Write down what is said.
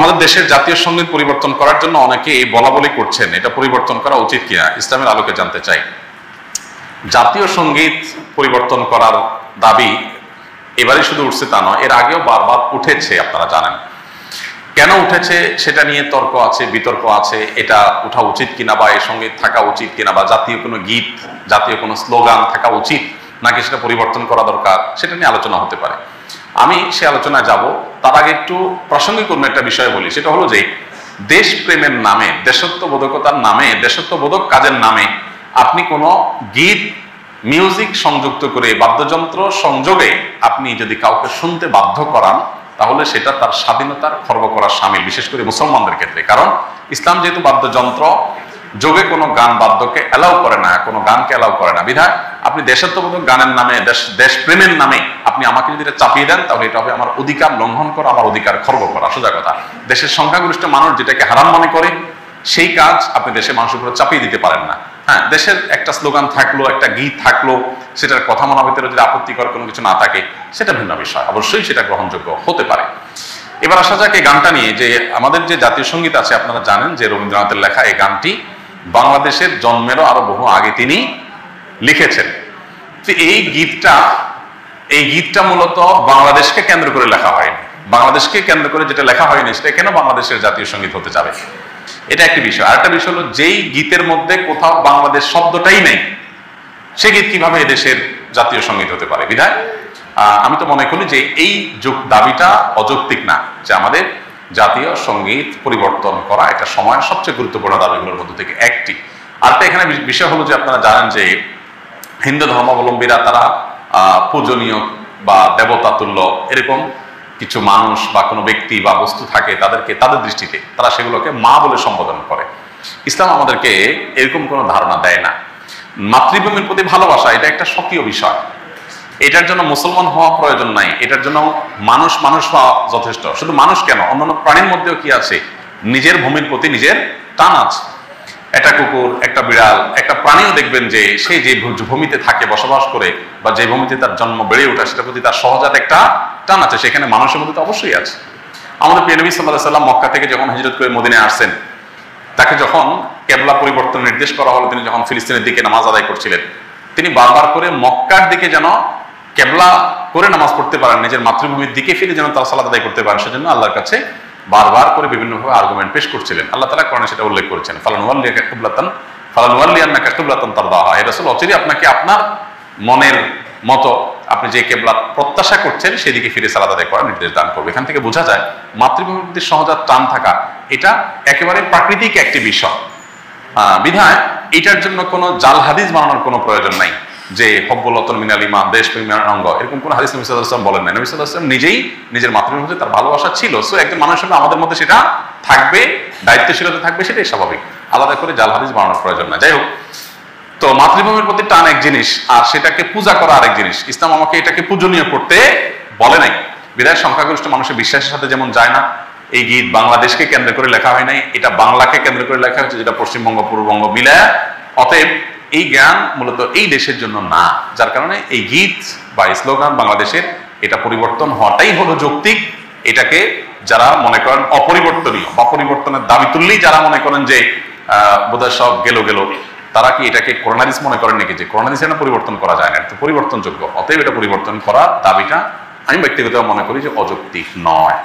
আমাদের দেশের জাতীয় সঙ্গীত পরিবর্তন করার জন্য অনেকে বলা বলি করছেন, এটা পরিবর্তন করা উচিত কিনা, ইসলামের আলোকে জানতে চাই। জাতীয় সঙ্গীত পরিবর্তন করার দাবি এবারই শুধু উঠছে তা নয়, এর আগেও বারবার উঠেছে, আপনারা জানেন। কেন উঠেছে সেটা নিয়ে তর্ক আছে, বিতর্ক আছে, এটা উঠা উচিত কিনা বা এর সঙ্গে থাকা উচিত কিনা, বা জাতীয় কোনো গীত, জাতীয় কোনো স্লোগান থাকা উচিত নাকি সেটা পরিবর্তন করা দরকার, সেটা নিয়ে আলোচনা হতে পারে। আমি সে আলোচনায় যাব, তার আগে একটু প্রাসঙ্গিক কোনো একটা বিষয় বলি। সেটা হলো যে দেশপ্রেমের নামে, দেশত্ববোধকতার নামে, দেশত্ববোধক কাজের নামে আপনি কোনো গীত, মিউজিক সংযুক্ত করে, বাদ্যযন্ত্র সংযোগে আপনি যদি কাউকে শুনতে বাধ্য করান, তাহলে সেটা তার স্বাধীনতার খর্ব করার শামিল, বিশেষ করে মুসলমানদের ক্ষেত্রে। কারণ ইসলাম যেহেতু বাদ্যযন্ত্র যোগে কোনো গান বাদ্যকে অ্যালাউ করে না, কোনো গানকে অ্যালাউ করে না, বিধায় আপনি দেশাত্মবোধক গানের নামে, দেশপ্রেমের নামে আপনি আমাকে যদি এটা চাপিয়ে দেন, তাহলে এটা হবে আমার অধিকার লঙ্ঘন করা, আমার অধিকার খর্ব করা। সোজা কথা, দেশের সংখ্যাগরিষ্ঠ মানুষ যেটাকে হারাম মনে করে সেই কাজ আপনি দেশের মানুষের উপরে চাপিয়ে দিতে পারেন না। হ্যাঁ, দেশের একটা স্লোগান থাকলো, একটা গীত থাকলো, সেটার কথা মনের ভিতরে যদি আপত্তিকর কোনো কিছু না থাকে, সেটা ভিন্ন বিষয়, অবশ্যই সেটা গ্রহণযোগ্য হতে পারে। এবার আসা যাক এই গানটা নিয়ে, যে আমাদের যে জাতীয় সঙ্গীত আছে, আপনারা জানেন যে রবীন্দ্রনাথের লেখা এই গানটি বাংলাদেশের জন্মেরও আরো বহু আগে তিনি লিখেছেন। এই গীতটা মূলত বাংলাদেশকে কেন্দ্র করে লেখা হয়নি। বাংলাদেশকে কেন্দ্র করে যেটা লেখা হয়নি, সেটা কেন বাংলাদেশের জাতীয় সঙ্গীত হতে যাবে, এটা একটি বিষয়। আরেকটা বিষয় হলো, যেই গীতের মধ্যে কোথাও বাংলাদেশ শব্দটাই নেই, সে গীত কিভাবে এদেশের জাতীয় সঙ্গীত হতে পারে? বিধায় আমি তো মনে করি যে এই দাবিটা অযৌক্তিক না, যে আমাদের জাতীয় সঙ্গীত পরিবর্তন করা এটা সময়ের সবচেয়ে গুরুত্বপূর্ণ দাবিগুলোর মধ্যে থেকে একটি। আরেকটা এখানে বিষয় হলো যে আপনারা জানেন যে হিন্দু ধর্মাবলম্বীরা তারা পূজনীয় বা দেবতা তুল্য এরকম কিছু মানুষ বা কোনো ব্যক্তি বা বস্তু থাকে, তাদেরকে তাদের দৃষ্টিতে তারা সেগুলোকে মা বলে সম্বোধন করে। ইসলাম আমাদেরকে এরকম কোনো ধারণা দেয় না। মাতৃভূমির প্রতি ভালোবাসা এটা একটা স্বকীয় বিষয়, এটার জন্য মুসলমান হওয়া প্রয়োজন নাই, এটার জন্য মানুষ হওয়া যথেষ্ট। শুধু মানুষ কেন, অন্যান্য প্রাণীর মধ্যেও কি আছে, নিজের ভূমির প্রতি নিজের টান আছে। একটা কুকুর, একটা বিড়াল, একটা প্রাণীও দেখবেন যে সে যে ভূমিতে থাকে, বসবাস করে, বা যে ভূমিতে তার জন্ম বেড়ে ওঠা, সেটার প্রতি তার সহজাত একটা টান আছে, সেখানে মানুষের মধ্যে তো অবশ্যই আছে। আমাদের প্রিয় নবী সাল্লাল্লাহু আলাইহি ওয়াসাল্লাম মক্কা থেকে যখন হিজরত করে মদিনায় আসছেন, তাকে যখন কেবলা পরিবর্তন নির্দেশ করা হলো, তিনি যখন ফিলিস্তিনের দিকে নামাজ আদায় করছিলেন, তিনি বারবার করে মক্কার দিকে যেন কেবলা করে নামাজ পড়তে পারেন, নিজের মাতৃভূমির দিকে ফিরে যেন তারা সালাত আদায় করতে পারেন, সেজন্য আল্লাহর কাছে বারবার করে বিভিন্নভাবে আর্গুমেন্ট পেশ করছিলেন। আল্লাহ তাআলা কোরআনে সেটা উল্লেখ করেছেন, ফালানুওয়াল্লিয়াকা কিবলাতান তারদাহা। হে রাসূল, অচিরেই আপনাকে আপনার মনের মতো আপনি যে কেবলা প্রত্যাশা করছেন সেদিকে ফিরে সালাত আদায় করার নির্দেশ দান করবে। এখান থেকে বোঝা যায় মাতৃভূমির প্রতি সহজাত টান থাকা এটা একেবারে প্রাকৃতিক একটি বিষয়। বিধায় এটার জন্য কোনো জাল হাদিস বানানোর কোনো প্রয়োজন নাই, যে হব্বুল্লাতুন মিনাল ঈমান, দেশপ্রেমের অঙ্গ, এরকম কোন হাদিস নবী সাল্লাল্লাহু আলাইহি ওয়াসাল্লাম বলেন না। নবী সাল্লাল্লাহু আলাইহি ওয়াসাল্লাম নিজেই নিজের মাতৃভূমিতে তার ভালোবাসা ছিল। সো একজন মানুষের জন্য আমাদের মধ্যে সেটা থাকবে, দায়িত্বশীলতা থাকবে, সেটাই স্বাভাবিক। আলাদা করে জাল হাদিস বানানোর প্রয়োজন না। যাই হোক, তো মাতৃভূমির প্রতি টান এক জিনিস, আর সেটাকে পূজা করা আরেক জিনিস। ইসলাম আমাকে এটাকে পূজনীয় করতে বলে নাই। বিরাট সংখ্যাগরিষ্ঠ মানুষের বিশ্বাসের সাথে যেমন যায় না, এই গীত বাংলাদেশকে কেন্দ্র করে লেখা হয় নাই, এটা বাংলাকে কেন্দ্র করে লেখা হচ্ছে, যেটা পশ্চিমবঙ্গ পূর্ববঙ্গ মিলায়। অতএব এই জ্ঞান মূলত এই দেশের জন্য না, যার কারণে এই গীত বা স্লোগান বাংলাদেশের এটা পরিবর্তন হওয়াটাই হলো যৌক্তিক। এটাকে যারা মনে করেন অপরিবর্তনীয় বা পরিবর্তনের দাবি তুললেই যারা মনে করেন যে বোধহয় সব গেল, তারা কি এটাকে কোরআন হাদিস মনে করেন নাকি, যে কোরআন হাদিসে পরিবর্তন করা যায় না, এটা পরিবর্তনযোগ্য। অতএব এটা পরিবর্তন করার দাবিটা আমি ব্যক্তিগতভাবে মনে করি যে অযৌক্তিক নয়।